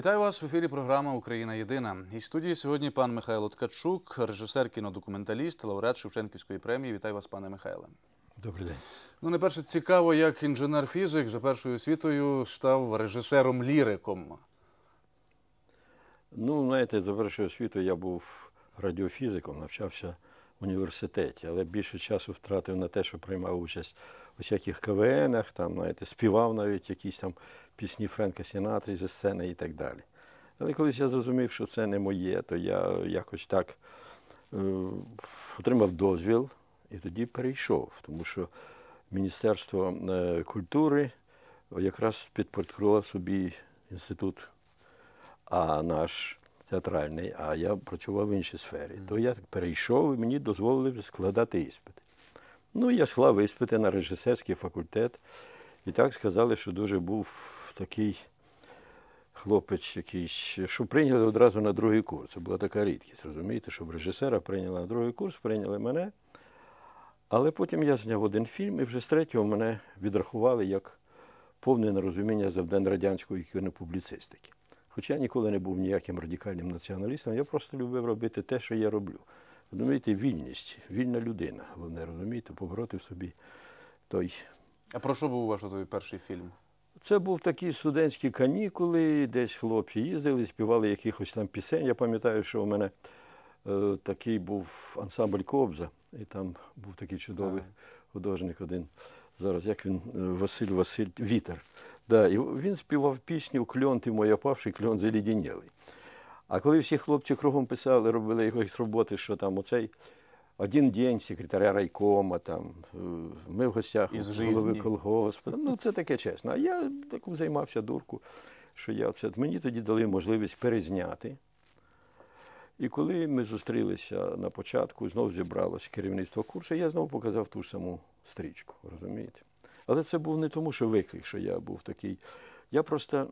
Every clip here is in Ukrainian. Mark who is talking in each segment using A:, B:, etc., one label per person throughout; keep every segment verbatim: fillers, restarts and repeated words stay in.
A: Вітаю вас в ефірі програма «Україна єдина». Із студії сьогодні пан Михайло Ткачук, режисер, кінодокументаліст, лауреат Шевченківської премії. Вітаю вас, пане Михайле.
B: Добрий день.
A: Ну, найперше, цікаво, як інженер-фізик за першою освітою став режисером-ліриком.
B: Ну, знаєте, за першою освітою я був радіофізиком, навчався в університеті, але більше часу втратив на те, що приймав участь у всяких КВНах, там, знаєте, співав навіть якісь там пісні Френка Сінатри зі сцени і так далі. Але колись я зрозумів, що це не моє, то я якось так е, отримав дозвіл і тоді перейшов, тому що Міністерство е, культури якраз підпорядкувало собі інститут, а наш театральний, а я працював в іншій сфері. То я так перейшов і мені дозволили складати іспити. Ну, я склав іспити на режисерський факультет. І так сказали, що дуже був такий хлопець якийсь, що прийняли одразу на другий курс. Це була така рідкість, розумієте, щоб режисера прийняли на другий курс, прийняли мене. Але потім я зняв один фільм, і вже з третього мене відрахували як повне нерозуміння завдань радянської кінопубліцистики. Хоча я ніколи не був ніяким радикальним націоналістом, я просто любив робити те, що я роблю. Розумієте, вільність, вільна людина, головне, розумієте, побороти в собі той...
A: А про що був ваш той перший фільм?
B: Це був такі студентські канікули, десь хлопці їздили, співали якихось там пісень. Я пам'ятаю, що у мене е, такий був ансамбль «Кобза», і там був такий чудовий ага. художник один. Зараз, як він, Василь Василь, Вітер. Да, і він співав пісню «Кльон ти мой опавший, кльон заледенілий». А коли всі хлопці кругом писали, робили якісь роботи, що там оцей один день секретаря райкома, там, ми в гостях у голови колгоспу. Ну, це таке чесно. А я таку займався дурку, що я це... Мені тоді дали можливість перезняти. І коли ми зустрілися на початку, знову зібралося керівництво курсу, я знову показав ту ж саму стрічку, розумієте? Але це був не тому, що виклик, що я був такий. Я просто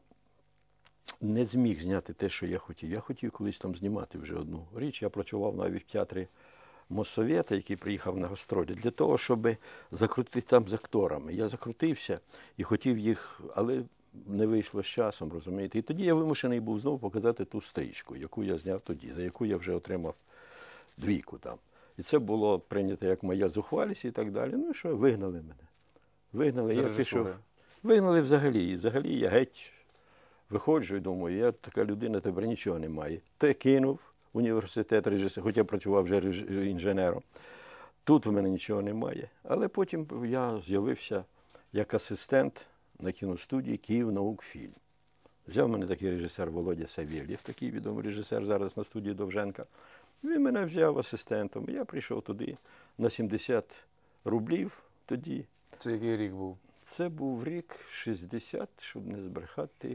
B: не зміг зняти те, що я хотів. Я хотів колись там знімати вже одну річ. Я працював навіть в театрі Моссовєта, який приїхав на гастролі, для того, щоб закрутити там з акторами. Я закрутився і хотів їх, але не вийшло з часом, розумієте. І тоді я вимушений був знову показати ту стрічку, яку я зняв тоді, за яку я вже отримав двійку там. І це було прийнято як моя зухвалість і так далі. Ну і що, вигнали мене. Вигнали, я пішов. Вигнали взагалі. І взагалі я геть виходжу і думаю, я така людина, тепер нічого немає. То я кинув університет режисера, хоч я працював вже інженером. Тут у мене нічого немає. Але потім я з'явився як асистент на кіностудії «Київнаукфільм». Взяв мене такий режисер Володя Савєлєв, такий відомий режисер зараз на студії Довженка. Він мене взяв асистентом. Я прийшов туди на сімдесят рублів тоді.
A: Це який рік був?
B: Це був рік шістдесят, щоб не збрехати,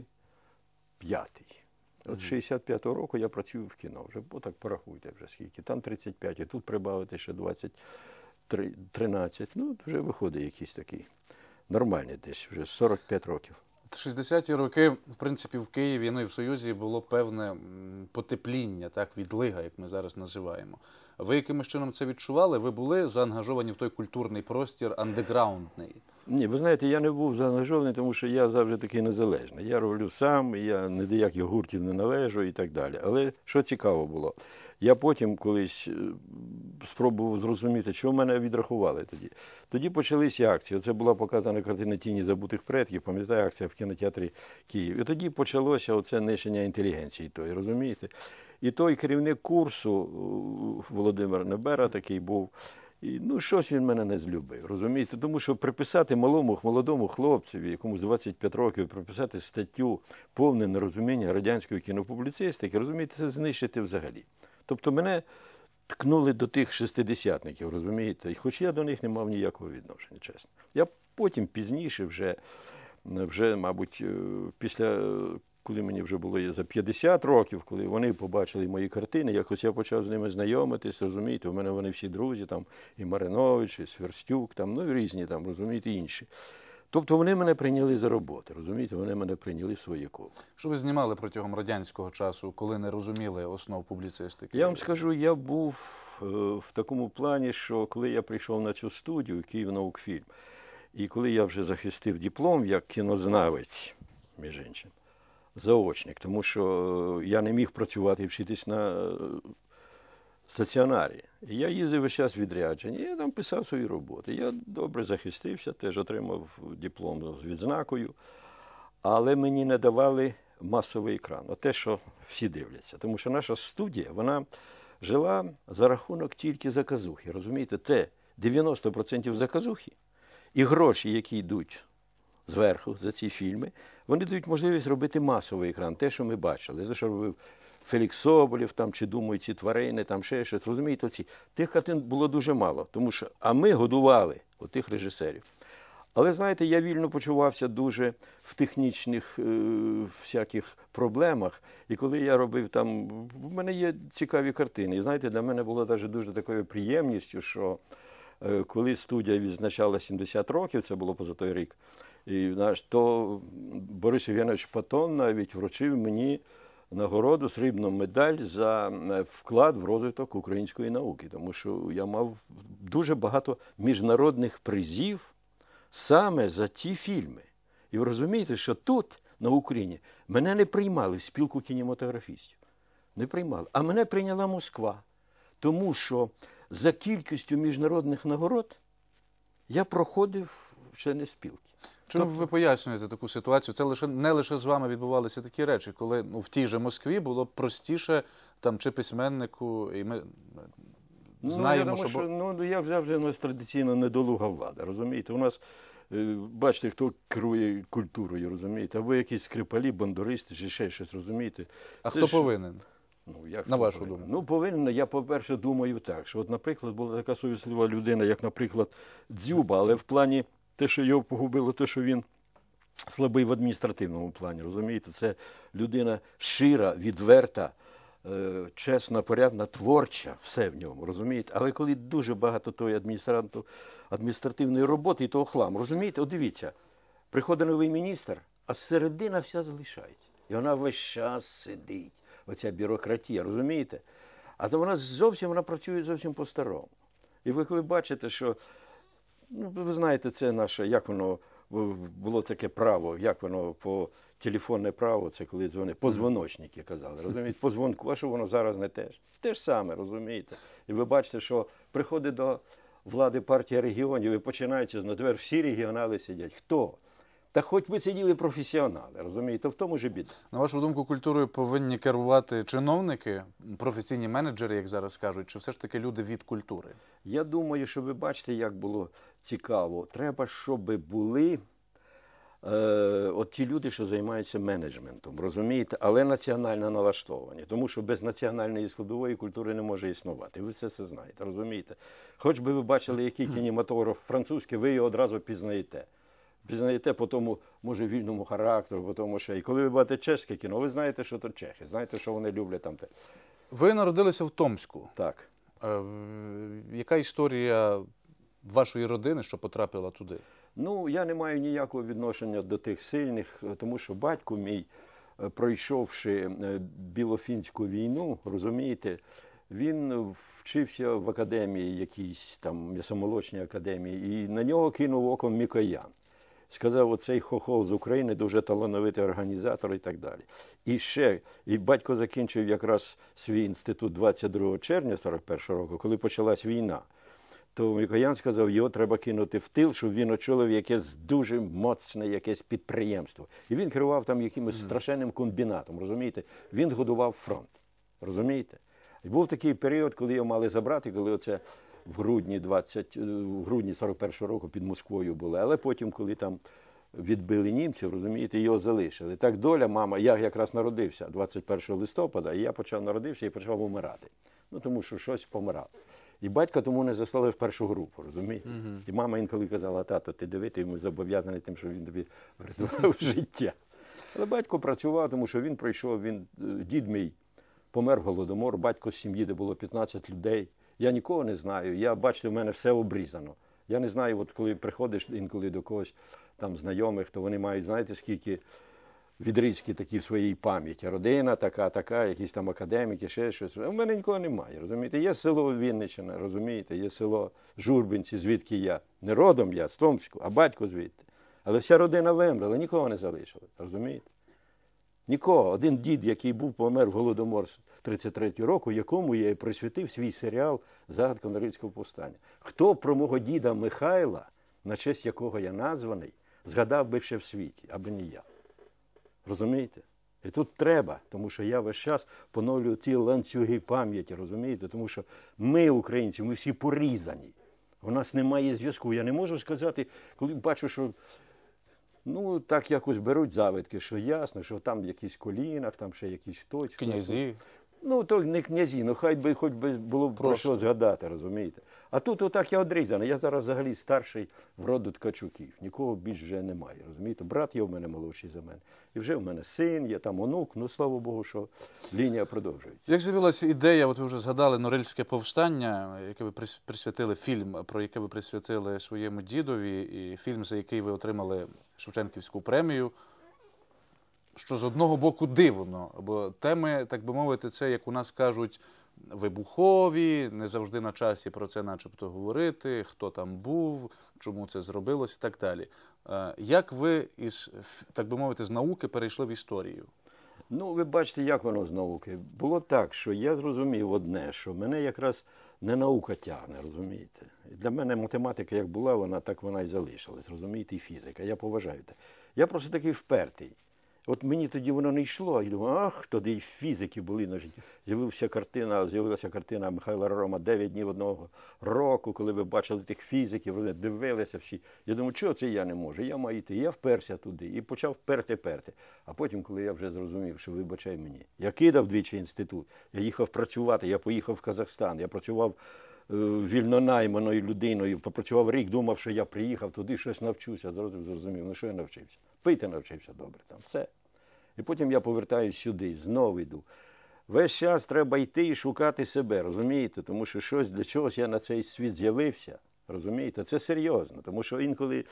B: п'ятий. От з шістдесят п'ятого року я працюю в кіно. Вже, отак порахуйте вже скільки. Там тридцять п'ять, і тут прибавити ще двадцять тринадцять. Ну, вже виходить якийсь такий нормальний десь, вже сорок п'ять років.
A: В шістдесяті роки, в принципі, в Києві, ну і в Союзі було певне потепління, так, відлига, як ми зараз називаємо. Ви якимось чином це відчували? Ви були заангажовані в той культурний простір андеграундний?
B: Ні, ви знаєте, я не був заангажований, тому що я завжди такий незалежний. Я роблю сам, я ні до яких гуртів не належу і так далі. Але що цікаво було, я потім колись спробував зрозуміти, що мене відрахували тоді. Тоді почалися акції. Це була показана картина «Тіні забутих предків», пам'ятаю, акція в кінотеатрі Київ. І тоді почалося оце нищення інтелігенції тої, розумієте? І той керівник курсу, Володимир Небера такий був, і, ну, щось він мене не злюбив, розумієте? Тому що приписати малому, молодому хлопцеві, якомусь двадцять п'ять років, приписати статтю «Повне нерозуміння радянської кінопубліцистики», розумієте, це знищити взагалі. Тобто мене ткнули до тих шестидесятників, розумієте? І хоч я до них не мав ніякого відношення, чесно. Я потім, пізніше, вже, вже мабуть, після... коли мені вже було за п'ятдесят років, коли вони побачили мої картини, якось я почав з ними знайомитись, розумієте, у мене вони всі друзі, там, і Маринович, і Сверстюк, там, ну, і різні, там, розумієте, інші. Тобто вони мене прийняли за роботи, розумієте, вони мене прийняли в своє коло.
A: Що ви знімали протягом радянського часу, коли не розуміли основ публіцистики?
B: Я вам скажу, я був е, в такому плані, що коли я прийшов на цю студію, «Київнаукфільм», і коли я вже захистив диплом як кінознавець, між іншим, заочник, тому що я не міг працювати і вчитись на стаціонарі. І я їздив весь час відрядження, я там писав свої роботи. Я добре захистився, теж отримав диплом з відзнакою, але мені не давали масовий екран, а те, що всі дивляться. Тому що наша студія, вона жила за рахунок тільки заказухи. Розумієте, те дев'яносто відсотків заказухи і гроші, які йдуть зверху за ці фільми, вони дають можливість робити масовий екран, те, що ми бачили, те, що робив Фелікс Соболєв, там, чи думаю, ці тварини, там ще щось. Розумієте, оці. Тих картин було дуже мало, тому що, а ми годували отих режисерів. Але, знаєте, я вільно почувався дуже в технічних е, всяких проблемах. І коли я робив там, в мене є цікаві картини. І, знаєте, для мене було навіть дуже такою приємністю, що е, коли студія відзначала сімдесят років, це було поза той рік, і, знаєш, то Борис Євгенович Патон навіть вручив мені нагороду, срібну медаль за вклад в розвиток української науки. Тому що я мав дуже багато міжнародних призів саме за ті фільми. І ви розумієте, що тут, на Україні, мене не приймали в спілку кінематографістів. Не приймали. А мене прийняла Москва. Тому що за кількістю міжнародних нагород я проходив члени спілки.
A: Чому ви пояснюєте таку ситуацію? Це лише не лише з вами відбувалися такі речі, коли ну, в тій же Москві було простіше там чи письменнику, і ми знаємо,
B: ну, я думаю,
A: що...
B: що ну, я вже вже ну, традиційно недолуга влада, розумієте? У нас, е, бачите, хто керує культурою, розумієте? Або якісь скрипалі, бандуристи, чи ще щось, розумієте?
A: А
B: Це
A: хто
B: ж...
A: повинен?
B: Ну, як
A: На вашу
B: повинен?
A: думку?
B: Ну, повинен, я, по-перше, думаю так, що, от, наприклад, була така совіслива людина, як, наприклад, Дзюба, але в плані те, що його погубило, те, що він слабий в адміністративному плані, розумієте? Це людина щира, відверта, е, чесна, порядна, творча, все в ньому, розумієте? Але коли дуже багато тої адміністративної роботи і того хламу, розумієте? От дивіться, приходить новий міністр, а середина вся залишається. І вона весь час сидить. Оця бюрократія, розумієте? А то вона зовсім, вона працює зовсім по-старому. І ви коли бачите, що, ну, ви знаєте, це наше, як воно, було таке право, як воно по телефонне право, це коли дзвонить, позвоночники казали, розумієте, по дзвонку, а що воно зараз не теж? Те ж саме, розумієте? І ви бачите, що приходить до влади партія регіонів і починається, ну, тепер всі регіонали сидять. Хто? Та хоч би сиділи професіонали, розумієте, в тому ж і біда.
A: На вашу думку, культурою повинні керувати чиновники, професійні менеджери, як зараз кажуть, чи все ж таки люди від культури?
B: Я думаю, що ви бачите, як було цікаво. Треба, щоб були е, от ті люди, що займаються менеджментом, розумієте, але національно налаштовані. Тому що без національної складової культури не може існувати. Ви все це знаєте, розумієте. Хоч би ви бачили, який кінематограф французький, ви його одразу пізнаєте. Пізнаєте по тому, може, вільному характеру, по тому, що і коли ви бачите чеське кіно, ви знаєте, що то чехи, знаєте, що вони люблять там те.
A: Ви народилися в Томську.
B: Так.
A: Е, яка історія вашої родини, що потрапила туди?
B: Ну, я не маю ніякого відношення до тих сильних, тому що батько мій, пройшовши Білофінську війну, розумієте, він вчився в академії, якійсь там м'ясомолочній академії, і на нього кинув оком Мікоян. Сказав, оцей хохол з України дуже талановитий організатор і так далі. І ще, і батько закінчив якраз свій інститут двадцять другого червня сорок першого року, коли почалась війна. То Мікоян сказав, його треба кинути в тил, щоб він очолив якесь дуже моцне якесь підприємство. І він керував там якимось страшенним комбінатом, розумієте? Він годував фронт, розумієте? І був такий період, коли його мали забрати, коли оце в грудні двадцять, в грудні сорок першого року під Москвою були, але потім, коли там відбили німців, розумієте, його залишили. Так доля, мама, я якраз народився двадцять першого листопада, і я почав народився і почав умирати. Ну, тому що щось помирав. І батька тому не заслали в першу групу, розумієте? Uh-huh. І мама інколи казала, тато, ти диви, ти йому зобов'язаний тим, що він тобі врятував життя. Але батько працював, тому що він пройшов, він, дід мій помер в Голодомор, батько з сім'ї, де було п'ятнадцять людей. Я нікого не знаю, я, бачите, в мене все обрізано. Я не знаю, от коли приходиш інколи до когось там знайомих, то вони мають, знаєте, скільки відрізки такі в своїй пам'яті. Родина така, така, якісь там академіки, ще щось. У мене нікого немає, розумієте. Є село Вінниччина, розумієте, є село Журбинці, звідки я. Не родом я, з Томську, а батько звідти. Але вся родина вимерла, нікого не залишили, розумієте. Нікого. Один дід, який був, помер в Голодомор тридцять третього року, якому я і присвятив свій серіал «Загадка Норильського повстання». Хто про мого діда Михайла, на честь якого я названий, згадав би ще в світі, аби не я. Розумієте? І тут треба, тому що я весь час поновлюю ці ланцюги пам'яті, розумієте? Тому що ми, українці, ми всі порізані. У нас немає зв'язку. Я не можу сказати, коли бачу, що ну, так якось беруть завитки, що ясно, що там в якісь колінах, там ще якісь хтось.
A: Князі.
B: Ну, то не князі, ну хай би хоч би було б про що згадати, розумієте. А тут отак я одрізаний. Я зараз взагалі старший в роду Ткачуків. Нікого більш вже немає, розумієте. Брат є в мене молодший за мене. І вже в мене син, є там онук, ну, слава Богу, що лінія продовжується.
A: Як з'явилася ідея, от ви вже згадали Норильське повстання, яке ви прис- присвятили фільм, про яке ви присвятили своєму дідові, і фільм, за який ви отримали Шевченківську премію, що з одного боку дивно, бо теми, так би мовити, це, як у нас кажуть, вибухові, не завжди на часі про це начебто говорити, хто там був, чому це зробилось і так далі. Е, Як ви, із, так би мовити, з науки перейшли в історію?
B: Ну, ви бачите, як воно з науки. Було так, що я зрозумів одне, що мене якраз не наука тягне, розумієте. Для мене математика як була, вона так вона і залишилась, розумієте, і фізика. Я поважаю те. Я просто такий впертий. От мені тоді воно не йшло. Я думаю, ах, тоді і фізики були на житті. З'явилася картина, з'явилася картина Михайла Рома «Дев'ять днів одного року», коли ви бачили тих фізиків, вони дивилися всі. Я думаю, чого це я не можу? Я маю йти. Я вперся туди і почав перти-перти. А потім, коли я вже зрозумів, що вибачай мені, я кидав двічі інститут, я їхав працювати, я поїхав в Казахстан, я працював е, вільнонайманою людиною, попрацював рік, думав, що я приїхав туди, щось навчуся, зрозумів, зрозумів, ну що я навчився? Пити навчився добре, там все. І потім я повертаюсь сюди, знову йду. Весь час треба йти і шукати себе, розумієте? Тому що щось для чогось я на цей світ з'явився, розумієте? Це серйозно, тому що інколи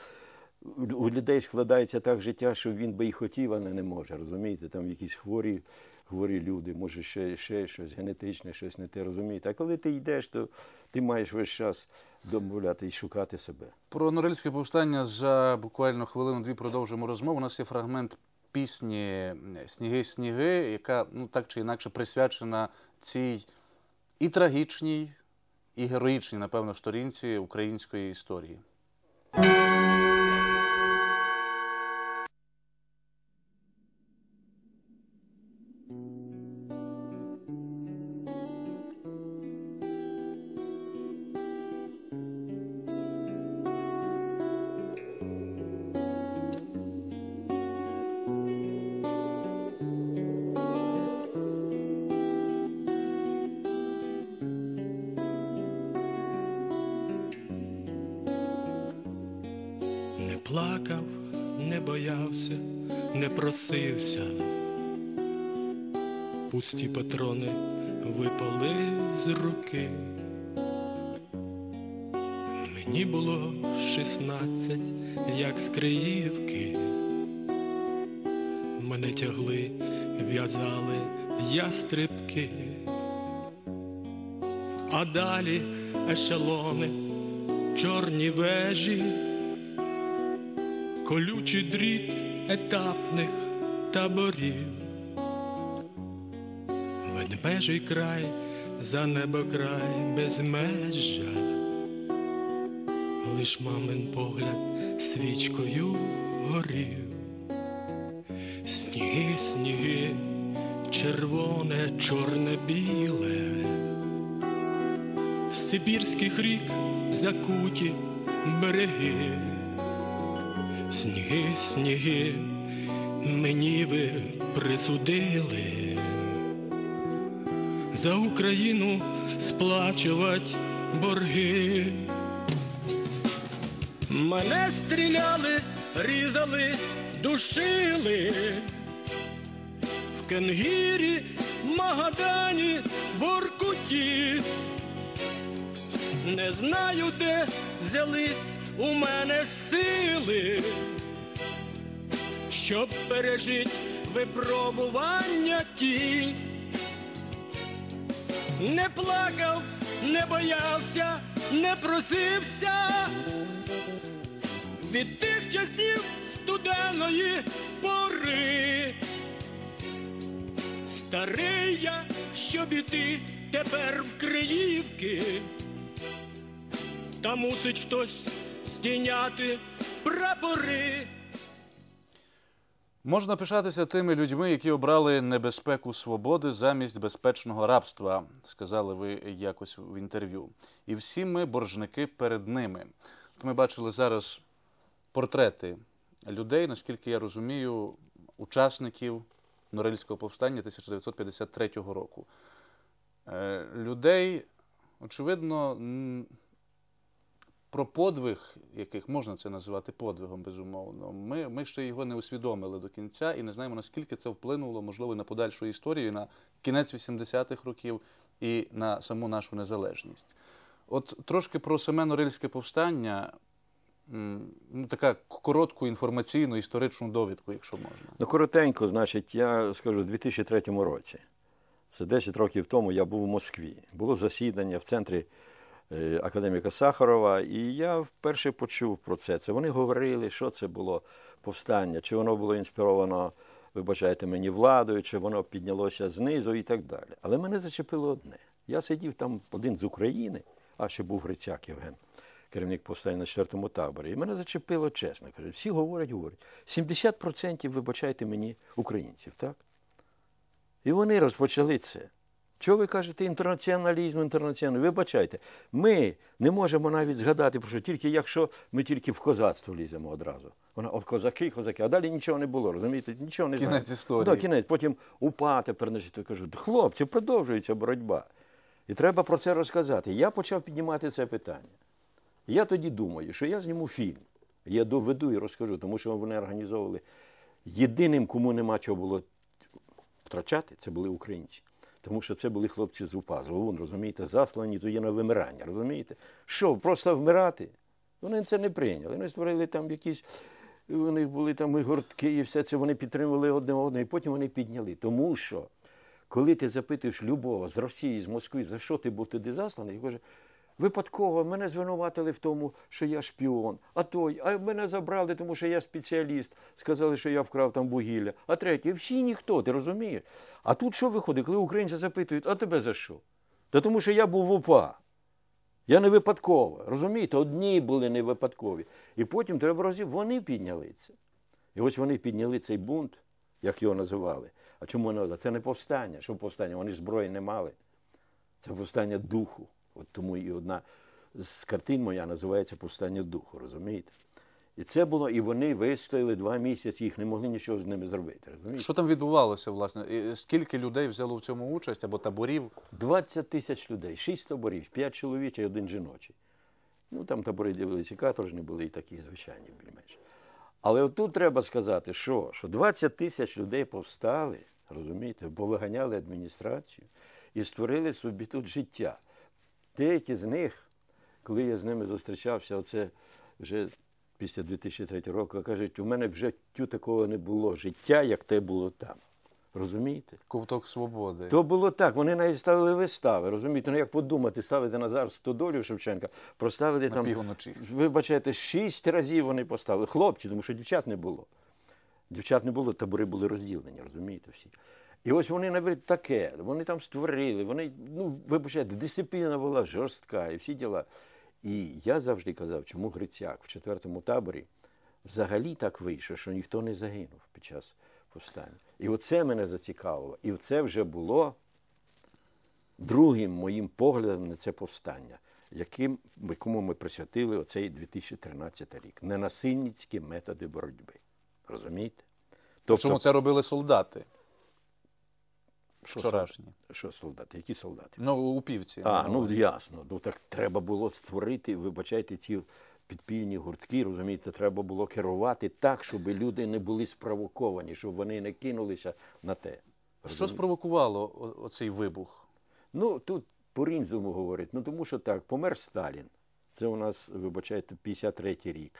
B: у людей складається так життя, що він би і хотів, а не може, розумієте? Там якісь хворі, хворі люди, може ще, ще щось генетичне, щось не те, розумієте? А коли ти йдеш, то ти маєш весь час домовляти і шукати себе.
A: Про Норильське повстання за буквально хвилину-дві продовжимо розмову. У нас є фрагмент пісні «Сніги, сніги», яка, ну, так чи інакше присвячена цій і трагічній, і героїчній, напевно, сторінці української історії.
C: Не плакав, не боявся, не просився, пусті патрони випали з руки. Мені було шістнадцять, як з Криївки. Мене тягли, в'язали ястрибки, а далі ешелони, чорні вежі, колючий дріт етапних таборів. Ведмежий край, за небокрай безмежжя, лиш мамин погляд свічкою горів. Сніги, сніги, червоне, чорне, біле, з сибірських рік закуті береги. Сніги, сніги, мені ви присудили за Україну сплачувати борги. Мене стріляли, різали, душили в Кенгірі, Магадані, Воркуті. Не знаю, де взялись у мене сили, щоб пережити випробування ті. Не плакав, не боявся, не просився від тих часів студеної пори. старий я, щоб іти тепер в Криївки. Та мусить хтось здійняти прапори.
A: Можна пишатися тими людьми, які обрали небезпеку свободи замість безпечного рабства, сказали ви якось в інтерв'ю. І всі ми боржники перед ними. От ми бачили зараз портрети людей, наскільки я розумію, учасників Норильського повстання тисяча дев'ятсот п'ятдесят третього року. Е, людей, очевидно, м, про подвиг, яких можна це називати подвигом, безумовно, ми, ми ще його не усвідомили до кінця і не знаємо, наскільки це вплинуло, можливо, на подальшу історію, на кінець вісімдесятих років і на саму нашу незалежність. От трошки про саме Норильське повстання, м, ну, така коротку інформаційну, історичну довідку, якщо можна.
B: Ну, коротенько, значить, я скажу, у дві тисячі третьому році, це десять років тому, я був у Москві. Було засідання в центрі е, академіка Сахарова, і я вперше почув про це. Це вони говорили, що це було повстання, чи воно було інспіровано, вибачайте мені, владою, чи воно піднялося знизу і так далі. Але мене зачепило одне. Я сидів там один з України, а ще був Грицяк Євген, керівник повстання на четвертому таборі. І мене зачепило чесно. Каже, всі говорять, говорять. сімдесят відсотків, вибачайте мені, українців, так? І вони розпочали це. Чого ви кажете інтернаціоналізм, інтернаціоналізм? Вибачайте, ми не можемо навіть згадати, про що тільки якщо ми тільки в козацтво ліземо одразу. Вона, от козаки, козаки, а далі нічого не було, розумієте? Нічого не
A: Кінець
B: знаю.
A: історії.
B: Да, кінець. Потім УПА тепер, значить, я кажу, хлопці, продовжується боротьба. І треба про це розказати. Я почав піднімати це питання. Я тоді думаю, що я зніму фільм. Я доведу і розкажу, тому що вони організовували. Єдиним, кому нема чого було втрачати, це були українці. Тому що це були хлопці з УПА, з ОУН, розумієте, заслані тоді на вимирання, розумієте? Що, просто вмирати? Вони це не прийняли. Вони створили там якісь, у них були там і гуртки, і все це, вони підтримували одне одного, і потім вони підняли. Тому що, коли ти запитуєш любого з Росії, з Москви, за що ти був туди засланий, він каже, випадково мене звинуватили в тому, що я шпіон, а той, а мене забрали, тому що я спеціаліст, сказали, що я вкрав там вугілля, а третій, всі ніхто, ти розумієш? А тут що виходить, коли українці запитують, а тебе за що? Та тому що я був в УПА. Я не випадково, розумієте? Одні були не випадкові. І потім треба розібрати, вони підняли це. І ось вони підняли цей бунт, як його називали. А чому вони називали? Це не повстання. Що повстання? Вони ж зброї не мали. Це повстання духу. От тому і одна з картин моя називається «Повстання духу», розумієте? І це було, і вони вистояли два місяці, їх не могли нічого з ними зробити, розумієте?
A: Що там відбувалося, власне? І скільки людей взяло в цьому участь, або таборів?
B: двадцять тисяч людей, шість таборів, п'ять чоловічий і один жіночий. Ну, там табори дивилися, каторжні були і такі звичайні більш-менш. Але отут треба сказати, що, що двадцять тисяч людей повстали, розумієте, повиганяли адміністрацію і створили собі тут життя. Деякі з них, коли я з ними зустрічався, оце вже після дві тисячі третього року, кажуть, у мене в життю такого не було життя, як те було там. Розумієте?
A: Ковток свободи.
B: То було так, вони навіть ставили вистави, розумієте? Ну як подумати, ставити на зараз Стодолю Шевченка, проставили
A: На
B: там,
A: півночі.
B: вибачайте, шість разів вони поставили. Хлопці, тому що дівчат не було. Дівчат не було, табори були розділені, розумієте всі. І ось вони навіть таке, вони там створили, вони, ну, вибачайте, дисципліна була жорстка і всі діла. І я завжди казав, чому Грицяк в четвертому таборі взагалі так вийшло, що ніхто не загинув під час повстання. І оце мене зацікавило. І це вже було другим моїм поглядом на це повстання, яким, якому ми присвятили оцей дві тисячі тринадцятий рік. Ненасильницькі методи боротьби. Розумієте?
A: Тобто, чому це робили солдати?
B: Що
A: Вчорашні.
B: Що солдати? Які солдати?
A: Ну, упівці.
B: А, ну ясно. Ну так треба було створити, вибачайте, ці підпільні гуртки, розумієте, треба було керувати так, щоб люди не були спровоковані, щоб вони не кинулися на те.
A: Що спровокувало о- оцей вибух?
B: Ну, тут по-різному говорять. Ну, тому що так, помер Сталін. Це у нас, вибачайте, п'ятдесят третій рік.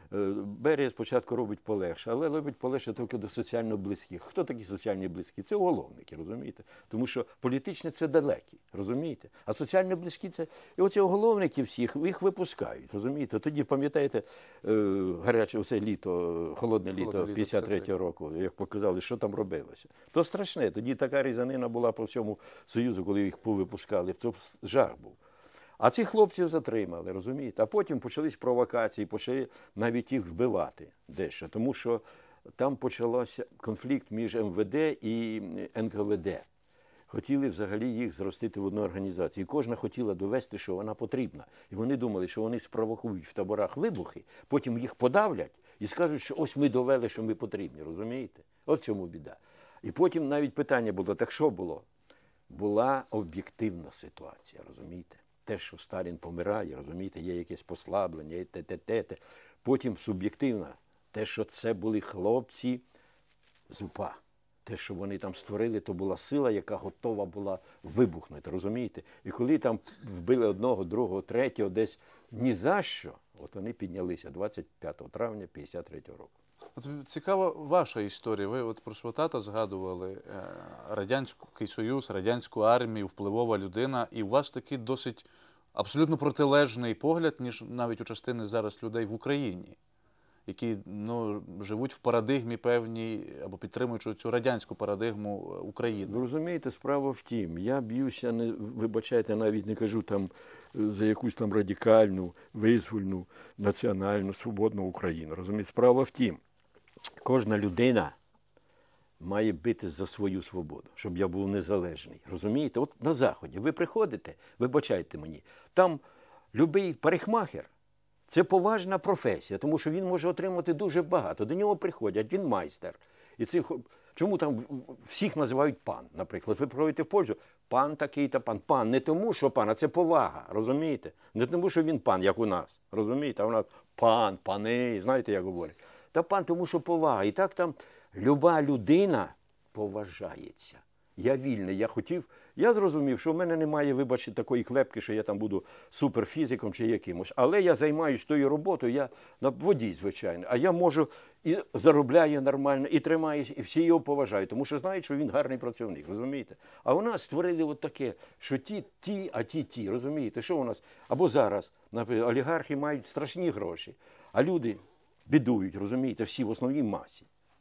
B: Е, Берія спочатку робить полегше, але робить полегше тільки до соціально близьких. Хто такі соціально близькі? Це уголовники, розумієте? Тому що політичні – це далекі, розумієте? А соціально близькі – це… І оці уголовники всіх, їх випускають, розумієте? Тоді, пам'ятаєте, е, гаряче оце літо, холодне літо п'ятдесят третього року, як показали, що там робилося. То страшне. Тоді така різанина була по всьому Союзу, коли їх повипускали. То жах був. А цих хлопців затримали, розумієте? А потім почались провокації, почали навіть їх вбивати дещо. Тому що там почався конфлікт між ем ве де і ен ка ве де. Хотіли взагалі їх зростити в одну організацію. І кожна хотіла довести, що вона потрібна. І вони думали, що вони спровокують в таборах вибухи, потім їх подавлять і скажуть, що ось ми довели, що ми потрібні, розумієте? От в чому біда. І потім навіть питання було, так що було? Була об'єктивна ситуація, розумієте? Те, що Сталін помирає, розумієте, є якесь послаблення, є те-те-те. Потім суб'єктивна, те, що це були хлопці з УПА. Те, що вони там створили, то була сила, яка готова була вибухнути, розумієте? І коли там вбили одного, другого, третього, десь ні за що, от вони піднялися двадцять п'ятого травня п'ятдесят третього року.
A: От цікава ваша історія. Ви от про свого тата згадували е, Радянський Союз, радянську армію, впливова людина. І у вас такий досить абсолютно протилежний погляд, ніж навіть у частини зараз людей в Україні, які ну, живуть в парадигмі певній, або підтримуючи цю радянську парадигму України.
B: Ви розумієте, справа в тім, я б'юся, не, вибачайте, навіть не кажу там за якусь там радикальну, визвольну, національну, свободну Україну. Розумієте, справа в тім, кожна людина має битись за свою свободу, щоб я був незалежний. Розумієте? От на Заході ви приходите, вибачайте мені, там любий парикмахер – це поважна професія, тому що він може отримати дуже багато. До нього приходять, він майстер. І це, чому там всіх називають пан, наприклад? Ви приходите в Польщу, пан такий-то пан. Пан не тому, що пан, а це повага, розумієте? Не тому, що він пан, як у нас, розумієте? А у нас пан, пани, знаєте, як говорять. Та пан, тому що повага. І так там люба людина поважається. Я вільний, я хотів, я зрозумів, що в мене немає, вибачте, такої клепки, що я там буду суперфізиком чи якимось. Але я займаюся тою роботою, я на воді, звичайно. А я можу і заробляю нормально, і тримаюся, і всі його поважають, тому що знають, що він гарний працівник, розумієте? А у нас створили от таке, що ті, ті, а ті, ті, розумієте? Що у нас? Або зараз, наприклад, олігархи мають страшні гроші, а люди бідують, розумієте, всі в основній масі.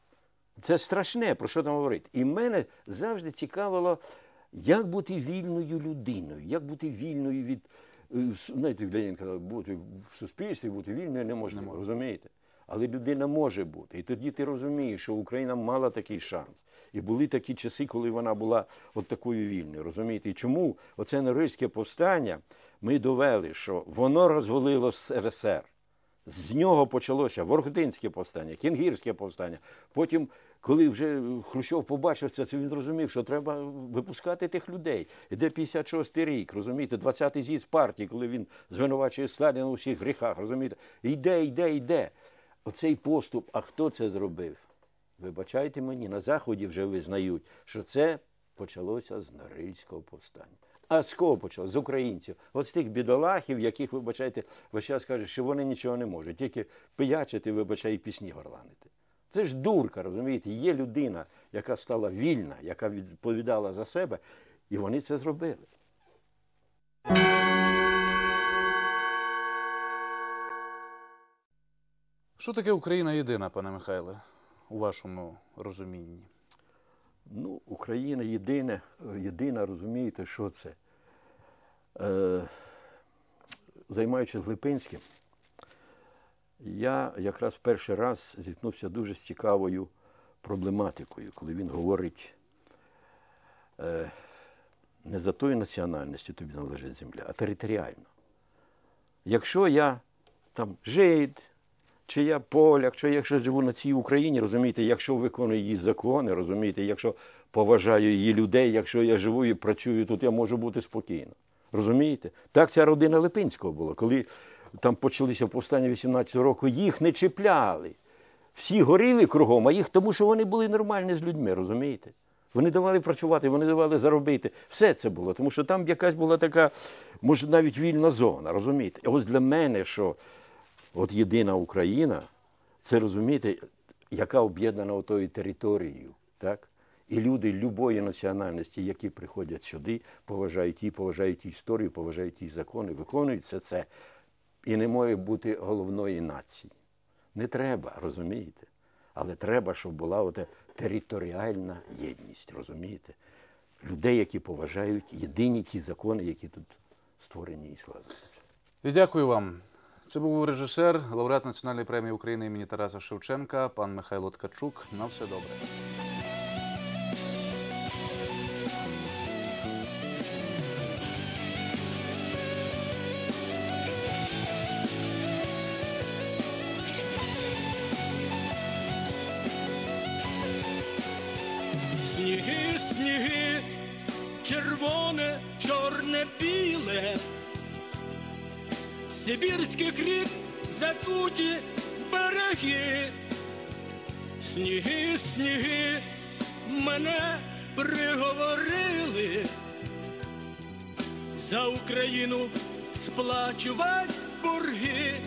B: Це страшне, про що там говорити. І мене завжди цікавило, як бути вільною людиною, як бути вільною від, знаєте, Ленін казав, бути в суспільстві, бути вільною неможливо, не розумієте? Але людина може бути. І тоді ти розумієш, що Україна мала такий шанс. І були такі часи, коли вона була от такою вільною, розумієте? І чому оце Норильське повстання ми довели, що воно розвалило ес ер ер. З нього почалося Ворохтинське повстання, Кінгірське повстання. Потім, коли вже Хрущов побачив це, він зрозумів, що треба випускати тих людей. Іде п'ятдесят шостий рік, розумієте, двадцятий з'їзд партії, коли він звинувачує Сталіна у всіх гріхах, розумієте. Йде, йде, йде. Оцей поступ, а хто це зробив? Вибачайте мені, на Заході вже визнають, що це почалося з Норильського повстання. А з кого почалося? З українців. От з тих бідолахів, яких, вибачайте, весь час кажуть, що вони нічого не можуть, тільки пиячити, вибачайте, і пісні горланити. Це ж дурка, розумієте? Є людина, яка стала вільна, яка відповідала за себе, і вони це зробили.
A: Що таке Україна єдина, пане Михайле, у вашому розумінні?
B: Ну, Україна єдина, єдина, розумієте, що це? Е, займаючись Липинським, я якраз перший раз зіткнувся дуже з цікавою проблематикою, коли він говорить, е, не за тою національністю тобі належить земля, а територіально. Якщо я там жид, чи я поляк, чи якщо живу на цій Україні, розумієте, якщо виконую її закони, розумієте, якщо поважаю її людей, якщо я живу і працюю тут, я можу бути спокійно. Розумієте? Так ця родина Липинського була. Коли там почалися повстання вісімнадцятого року, їх не чіпляли. Всі горіли кругом, а їх, тому що вони були нормальні з людьми, розумієте? Вони давали працювати, вони давали заробити. Все це було, тому що там якась була така, може, навіть вільна зона, розумієте? І ось для мене, що от єдина Україна, Це, розумієте, яка об'єднана отою територією, так? І люди любої національності, які приходять сюди, поважають її, поважають історію, поважають її закони, виконують все це. І не може бути головної нації. Не треба, розумієте? Але треба, щоб була ота територіальна єдність, розумієте? Людей, які поважають єдині ті закони, які тут створені і складаються.
A: І дякую вам. Це був режисер, лауреат Національної премії України імені Тараса Шевченка, пан Михайло Ткачук. На все добре.
C: Сніги, сніги, червоне, чорне, біле, Сибірських рік закуті береги. Сніги, сніги, мене приговорили за Україну сплачувати борги.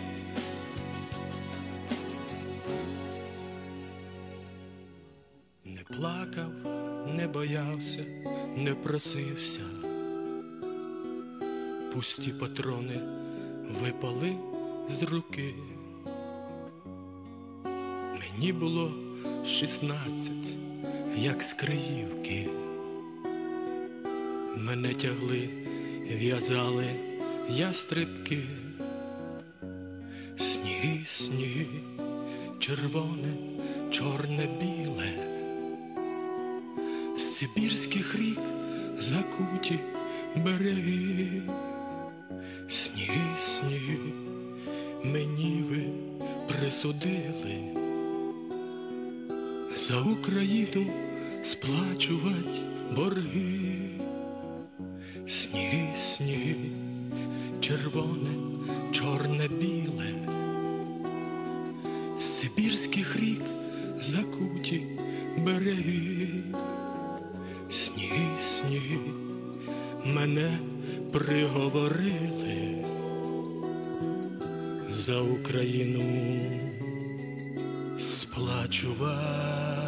C: Не плакав, не боявся, не просився. Пусті патрони випали з руки. Мені було шістнадцять, як з Криївки. Мене тягли, в'язали ястрибки. Сніги, сніги, червоне, чорне, біле, з сибірських рік закуті береги. Сніги, сніги, мені ви присудили за Україну сплачувати борги. Сніги, сніги, червоне, чорне, біле, з сибірських рік закуті береги. Сніги, сніги, мене приговорили за Україну сплачувати